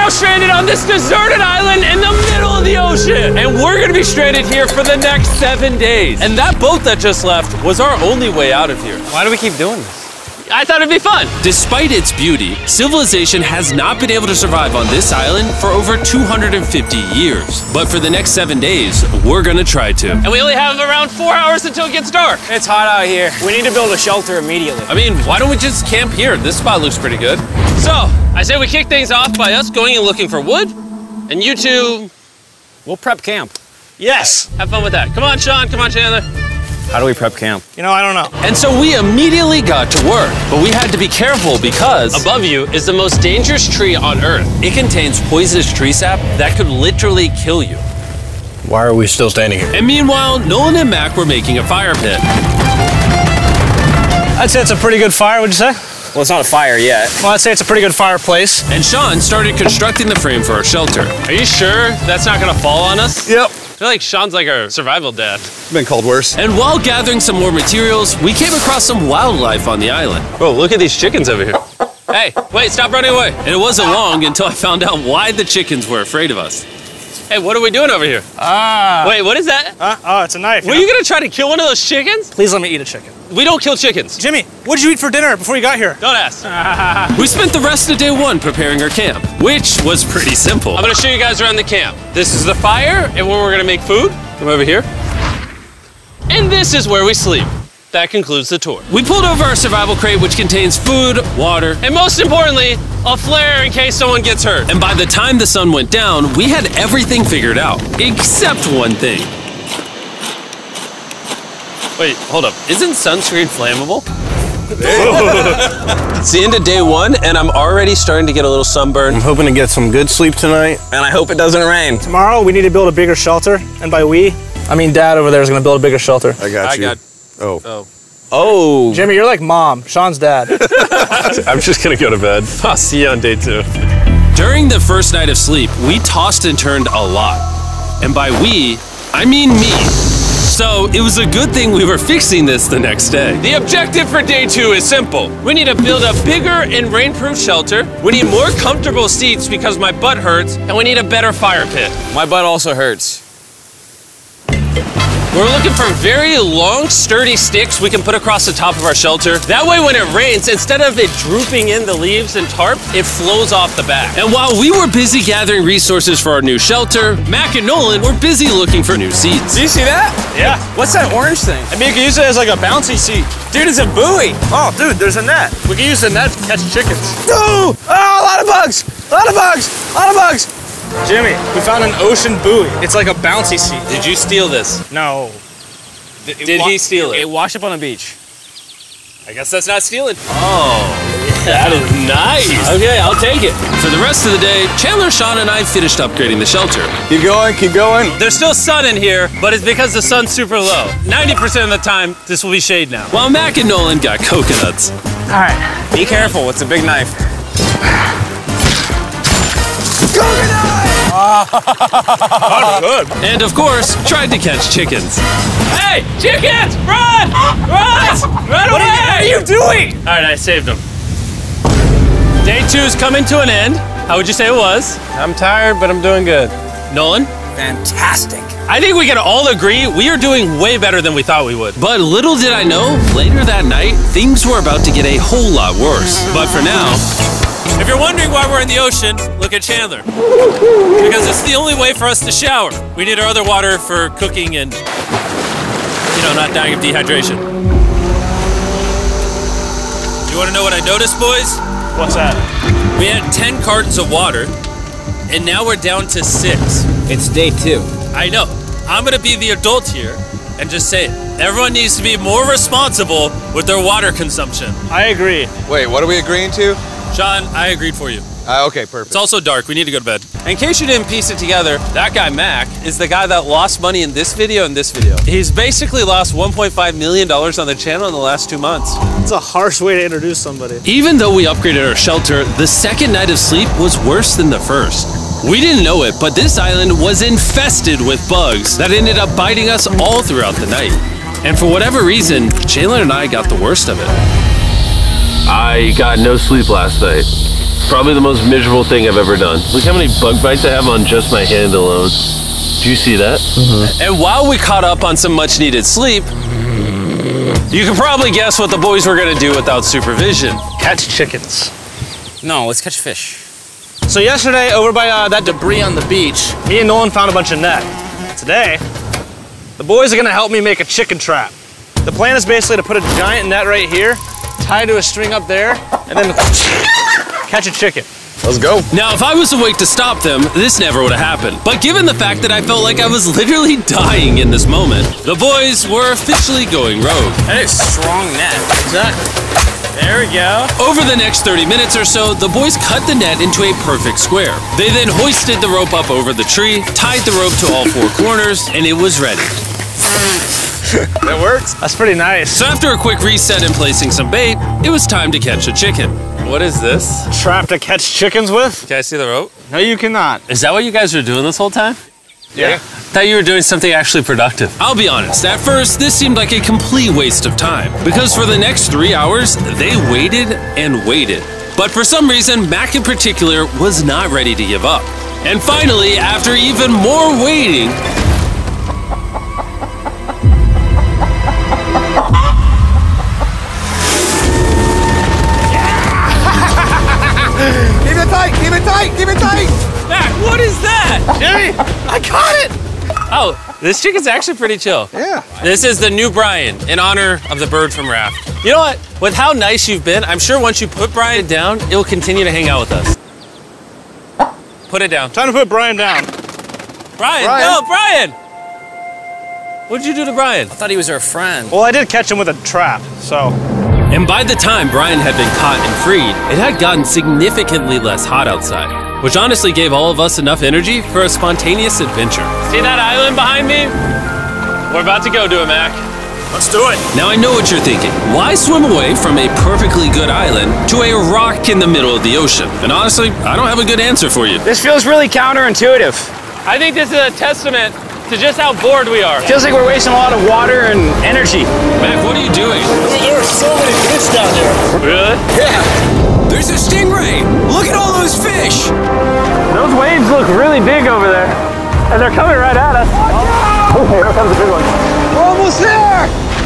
now stranded on this deserted island in the middle of the ocean. And we're gonna be stranded here for the next 7 days. And that boat that just left was our only way out of here. Why do we keep doing this? I thought it'd be fun. Despite its beauty, civilization has not been able to survive on this island for over 250 years. But for the next 7 days, we're gonna try to. And we only have around 4 hours until it gets dark. It's hot out here. We need to build a shelter immediately. I mean, why don't we just camp here? This spot looks pretty good. So, I say we kick things off by us going and looking for wood, and you two... We'll prep camp. Yes! Have fun with that. Come on, Sean. Come on, Chandler. How do we prep camp? You know, I don't know. And so we immediately got to work, but we had to be careful because above you is the most dangerous tree on Earth. It contains poisonous tree sap that could literally kill you. Why are we still standing here? And meanwhile, Nolan and Mac were making a fire pit. I'd say it's a pretty good fire, would you say? Well, it's not a fire yet. Well, I'd say it's a pretty good fireplace. And Sean started constructing the frame for our shelter. Are you sure that's not gonna fall on us? Yep. I feel like Sean's like our survival dad. Been called worse. And while gathering some more materials, we came across some wildlife on the island. Bro, look at these chickens over here. Hey, wait, stop running away. And it wasn't long until I found out why the chickens were afraid of us. Hey, what are we doing over here? Wait, what is that? Oh, it's a knife. Were you gonna try to kill one of those chickens? Please let me eat a chicken. We don't kill chickens. Jimmy, what did you eat for dinner before you got here? Don't ask. We spent the rest of day one preparing our camp, which was pretty simple. I'm gonna show you guys around the camp. This is the fire and where we're gonna make food. Come over here. And this is where we sleep. That concludes the tour. We pulled over our survival crate, which contains food, water, and most importantly, a flare in case someone gets hurt. And by the time the sun went down, we had everything figured out, except one thing. Wait, hold up. Isn't sunscreen flammable? It's the end of day one, and I'm already starting to get a little sunburn. I'm hoping to get some good sleep tonight. And I hope it doesn't rain. Tomorrow, we need to build a bigger shelter. And by we, I mean Dad over there is going to build a bigger shelter. I got you. Oh. Jimmy, you're like Mom. Sean's dad. I'm just gonna go to bed. I'll see you on day 2. During the first night of sleep, we tossed and turned a lot. And by we, I mean me. So it was a good thing we were fixing this the next day. The objective for day 2 is simple. We need to build a bigger and rainproof shelter. We need more comfortable seats because my butt hurts, and we need a better fire pit. My butt also hurts. We're looking for very long, sturdy sticks we can put across the top of our shelter. That way when it rains, instead of it drooping in the leaves and tarp, it flows off the back. And while we were busy gathering resources for our new shelter, Mac and Nolan were busy looking for new seats. Do you see that? Yeah. What's that orange thing? I mean, you can use it as like a bouncy seat. Dude, it's a buoy. Oh, dude, there's a net. We can use the net to catch chickens. No! Oh, a lot of bugs! A lot of bugs! A lot of bugs! Jimmy, we found an ocean buoy. It's like a bouncy seat. Did you steal this? No. Did he steal it? It washed up on the beach. I guess that's not stealing. Oh, that is nice. Okay, I'll take it. For the rest of the day, Chandler, Sean, and I finished upgrading the shelter. Keep going, keep going. There's still sun in here, but it's because the sun's super low. 90% of the time, this will be shade now. While Mac and Nolan got coconuts. All right. Be careful, it's a big knife. Good. And of course, tried to catch chickens. Hey, chickens, run! Run! Run away! What are you doing? All right, I saved them. Day 2 is coming to an end. How would you say it was? I'm tired, but I'm doing good. Nolan? Fantastic. I think we can all agree we are doing way better than we thought we would. But little did I know, later that night, things were about to get a whole lot worse. But for now, if you're wondering why we're in the ocean, look at Chandler. Because it's the only way for us to shower. We need our other water for cooking and, you know, not dying of dehydration. You want to know what I noticed, boys? What's that? We had 10 cartons of water, and now we're down to 6. It's day 2. I know. I'm gonna be the adult here and just say it. Everyone needs to be more responsible with their water consumption. I agree. Wait, what are we agreeing to? Sean, I agreed for you. Okay, perfect. It's also dark. We need to go to bed. In case you didn't piece it together, that guy Mac is the guy that lost money in this video and this video. He's basically lost $1.5 million on the channel in the last 2 months. It's a harsh way to introduce somebody. even though we upgraded our shelter, the second night of sleep was worse than the first. We didn't know it, but this island was infested with bugs that ended up biting us all throughout the night. And for whatever reason, Chandler and I got the worst of it. I got no sleep last night. Probably the most miserable thing I've ever done. Look how many bug bites I have on just my hand alone. Do you see that? And while we caught up on some much needed sleep, you can probably guess what the boys were gonna do without supervision. Catch chickens. No, let's catch fish. So yesterday, over by that debris on the beach, me and Nolan found a bunch of net. Today, the boys are gonna help me make a chicken trap. The plan is basically to put a giant net right here, tie to a string up there, and then catch a chicken. Let's go. Now, if I was awake to stop them, this never would have happened. But given the fact that I felt like I was literally dying in this moment, the boys were officially going rogue. That is strong net. Exactly. There we go. Over the next 30 minutes or so, the boys cut the net into a perfect square. They then hoisted the rope up over the tree, tied the rope to all four corners, and it was ready. That works. That's pretty nice. So after a quick reset and placing some bait, it was time to catch a chicken. What is this? Trap to catch chickens with? Can I see the rope? No, you cannot. Is that what you guys were doing this whole time? Yeah. I thought you were doing something actually productive. I'll be honest, at first, this seemed like a complete waste of time. Because for the next 3 hours, they waited and waited. But for some reason, Mac in particular was not ready to give up. And finally, after even more waiting, Keep it tight, keep it tight, keep it tight. Mac, what is that? Jimmy, I caught it! Oh, this chicken's actually pretty chill. Yeah. This is the new Brian in honor of the bird from Raft. You know what? With how nice you've been, I'm sure once you put Brian down, it will continue to hang out with us. Put it down. Time to put Brian down. Brian, Brian. no, Brian! What'd you do to Brian? I thought he was our friend. Well, I did catch him with a trap, so. and by the time Brian had been caught and freed, it had gotten significantly less hot outside, which honestly gave all of us enough energy for a spontaneous adventure. See that island behind me? We're about to go to it, Mac. Let's do it. Now I know what you're thinking. Why swim away from a perfectly good island to a rock in the middle of the ocean? And honestly, I don't have a good answer for you. This feels really counterintuitive. I think this is a testament to just how bored we are. Feels like we're wasting a lot of water and energy. Mac, what are you doing? There are so many fish down there. Really? Yeah. There's a stingray. Look at all those fish. Those waves look really big over there. And they're coming right at us. Oh, here comes a big one. We're almost there.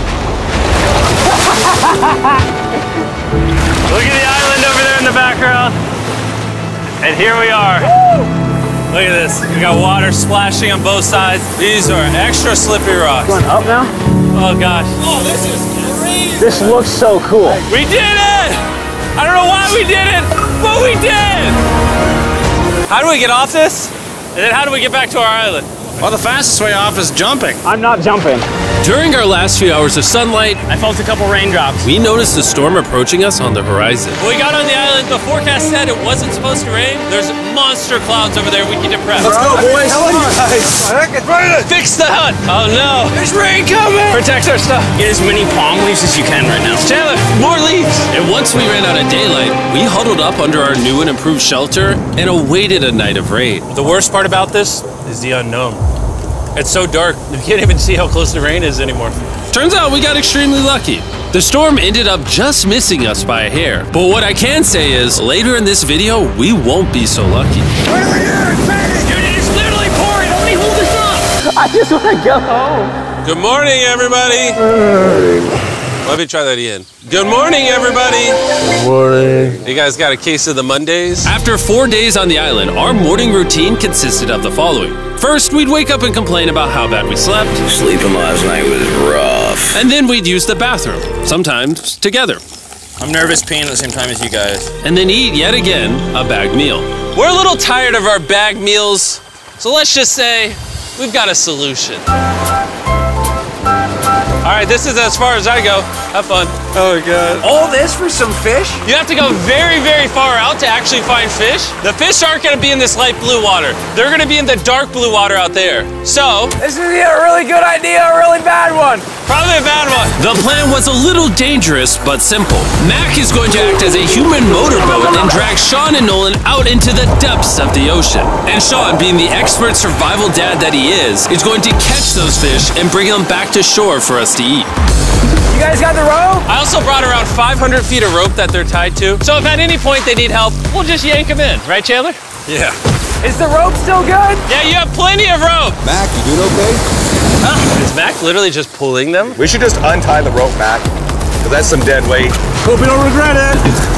Look at the island over there in the background. And here we are. Look at this. We got water splashing on both sides. These are extra slippery rocks. Going up now? Oh gosh. Oh, this is crazy. This looks so cool. We did it! I don't know why we did it, but we did! How do we get off this? And then how do we get back to our island? Well, the fastest way off is jumping. I'm not jumping. During our last few hours of sunlight, I felt a couple raindrops. we noticed a storm approaching us on the horizon. When we got on the island, the forecast said it wasn't supposed to rain. There's monster clouds over there we need to prep. Let's go, boys. Get ready to Fix the hut! Oh no! There's rain coming. Protect our stuff. Get as many palm leaves as you can right now. Chandler, more leaves! And once we ran out of daylight, we huddled up under our new and improved shelter and awaited a night of rain. The worst part about this is the unknown. It's so dark, you can't even see how close the rain is anymore. Turns out we got extremely lucky. The storm ended up just missing us by a hair. But what I can say is, later in this video, we won't be so lucky. Dude, it is literally pouring! Let me hold this up! I just want to go home. Good morning, everybody! Let me try that again. Good morning, everybody! Good morning. You guys got a case of the Mondays? After 4 days on the island, our morning routine consisted of the following. First, we'd wake up and complain about how bad we slept. Sleeping last night was rough. And then we'd use the bathroom, sometimes together. I'm nervous peeing at the same time as you guys. And then eat yet again a bagged meal. We're a little tired of our bagged meals, so let's just say we've got a solution. All right, this is as far as I go. Have fun. Oh, God. All this for some fish? You have to go very, very far out to actually find fish. The fish aren't gonna be in this light blue water. They're gonna be in the dark blue water out there. So, This is either a really good idea or a really bad one. probably a bad one. The plan was a little dangerous, but simple. Mac is going to act as a human motorboat and drag Sean and Nolan out into the depths of the ocean. And Sean, being the expert survival dad that he is going to catch those fish and bring them back to shore for us to eat. You guys got the the rope? I also brought around 500 feet of rope that they're tied to. So if at any point they need help, we'll just yank them in. Right, Chandler? Yeah. Is the rope still good? Yeah, you have plenty of rope. Mac, you doing okay? Is Mac literally just pulling them? We should just untie the rope, Mac. Because that's some dead weight. Hope you don't regret it.